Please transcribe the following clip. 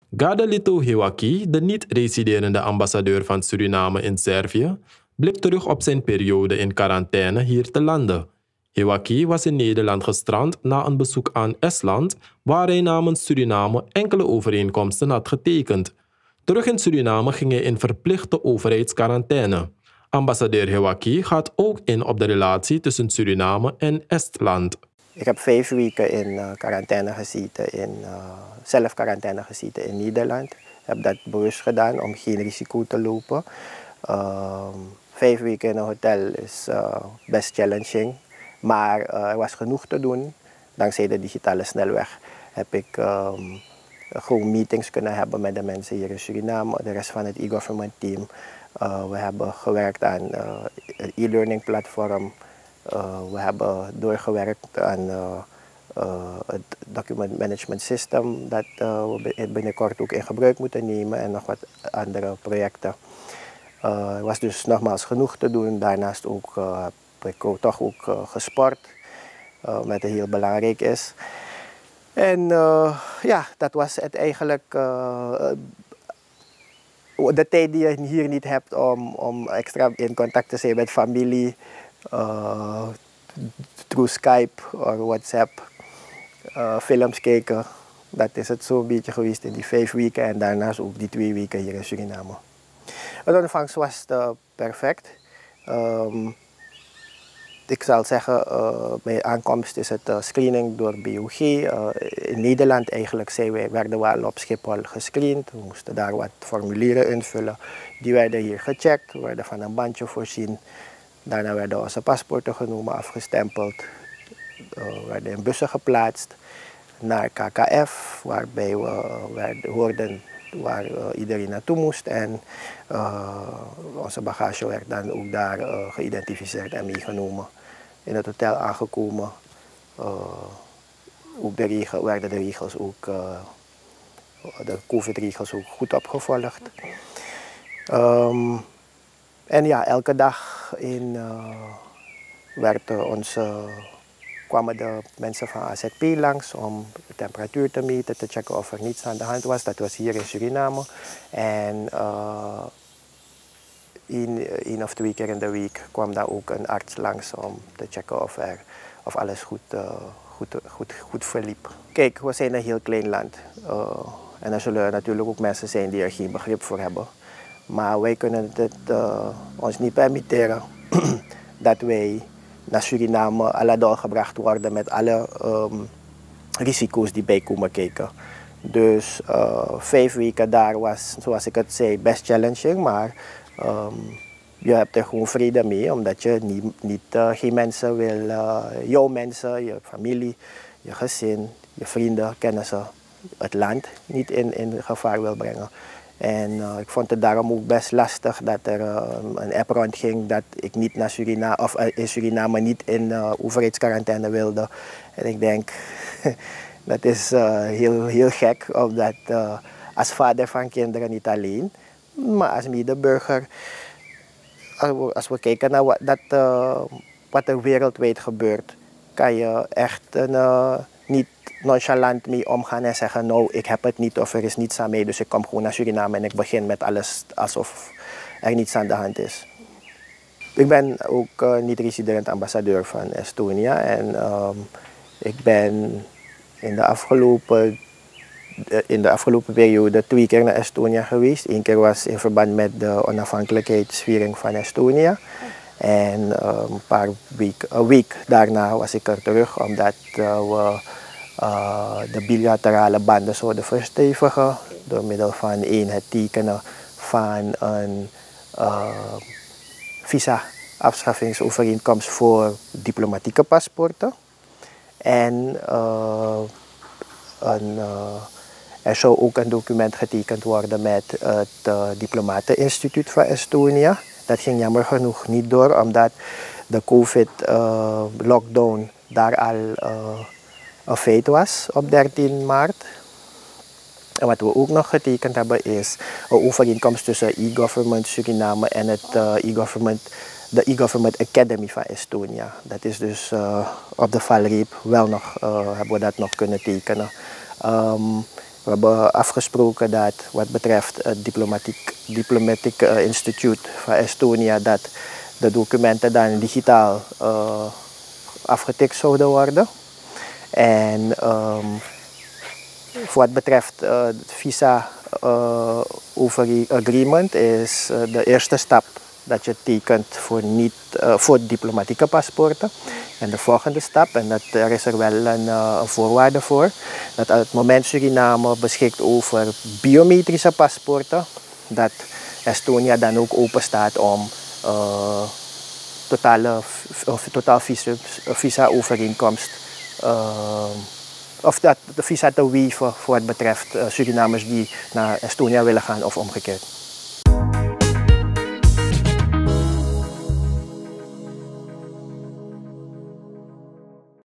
Gadelito Hewaki, de niet-residerende ambassadeur van Suriname in Servië, blikt terug op zijn periode in quarantaine hier te landen. Hewaki was in Nederland gestrand na een bezoek aan Estland, waar hij namens Suriname enkele overeenkomsten had getekend. Terug in Suriname ging hij in verplichte overheidsquarantaine. Ambassadeur Hewaki gaat ook in op de relatie tussen Suriname en Estland. Ik heb 5 weken in quarantaine gezeten, zelf quarantaine gezeten in Nederland. Ik heb dat bewust gedaan om geen risico te lopen. 5 weken in een hotel is best challenging, maar er was genoeg te doen. Dankzij de digitale snelweg heb ik gewoon meetings kunnen hebben met de mensen hier in Suriname, de rest van het e-government team. We hebben gewerkt aan een e-learning platform. We hebben doorgewerkt aan het document management system dat we binnenkort ook in gebruik moeten nemen en nog wat andere projecten. Er was dus nogmaals genoeg te doen. Daarnaast ook, heb ik toch ook gesport, wat heel belangrijk is. En ja, dat was het eigenlijk. De tijd die je hier niet hebt om extra in contact te zijn met familie, through Skype of WhatsApp, films kijken. Dat is het zo'n beetje geweest in die 5 weken en daarnaast ook die 2 weken hier in Suriname. De ontvangst was perfect. Ik zal zeggen, bij aankomst is het screening door BOG. In Nederland eigenlijk werden we al op Schiphol gescreend. We moesten daar wat formulieren invullen. Die werden hier gecheckt, werden van een bandje voorzien. Daarna werden onze paspoorten genomen, afgestempeld. Werden in bussen geplaatst naar KKF, waarbij we hoorden waar iedereen naartoe moest. En onze bagage werd dan ook daar geïdentificeerd en meegenomen. In het hotel aangekomen. Ook werden de regels ook, de COVID-regels ook goed opgevolgd. En ja, elke dag kwamen de mensen van AZP langs om de temperatuur te meten, te checken of er niets aan de hand was. Dat was hier in Suriname. En 1 of 2 keer in de week kwam daar ook een arts langs om te checken of alles goed verliep. Kijk, we zijn een heel klein land. En er zullen natuurlijk ook mensen zijn die er geen begrip voor hebben. Maar wij kunnen het ons niet permitteren dat wij naar Suriname à la dol gebracht worden met alle risico's die bij komen kijken. Dus 5 weken daar was, zoals ik het zei, best challenging, maar je hebt er gewoon vrede mee, omdat je geen mensen wil, jouw mensen, je familie, je gezin, je vrienden, kennissen, het land niet in gevaar wil brengen. En ik vond het daarom ook best lastig dat er een app rondging dat ik niet naar Suriname, of in Suriname niet in overheidsquarantaine wilde. En ik denk, dat is heel gek, omdat als vader van kinderen niet alleen, maar als medeburger, als we kijken naar wat er wereldwijd gebeurt, kan je echt niet nonchalant mee omgaan en zeggen, nou, ik heb het niet of er is niets aan mij, dus ik kom gewoon naar Suriname en ik begin met alles alsof er niets aan de hand is. Ik ben ook niet-resident ambassadeur van Estonia en ik ben in de afgelopen periode 2 keer naar Estonia geweest. 1 keer was in verband met de onafhankelijkheidsviering van Estonia. En een week daarna was ik er terug, omdat we de bilaterale banden zouden verstevigen door middel van het tekenen van een visa-afschaffingsоvereenkomst voor diplomatieke paspoorten. En er zou ook een document getekend worden met het Diplomateninstituut van Estonia. Dat ging jammer genoeg niet door, omdat de COVID-lockdown daar al een feit was op 13 maart. En wat we ook nog getekend hebben is een overeenkomst tussen e-government Suriname en de e-government Academy van Estonia. Dat is dus op de valreep wel nog, hebben we dat nog kunnen tekenen. We hebben afgesproken dat wat betreft het Diplomatic Instituut van Estonia, dat de documenten dan digitaal afgetikt zouden worden. En voor wat betreft het visa agreement is de eerste stap dat je tekent voor diplomatieke paspoorten. En de volgende stap, en er is er wel een voorwaarde voor, dat op het moment Suriname beschikt over biometrische paspoorten, dat Estonia dan ook open staat om totaal visa-overeenkomst of dat de visa te weven voor wat betreft Surinamers die naar Estonia willen gaan of omgekeerd.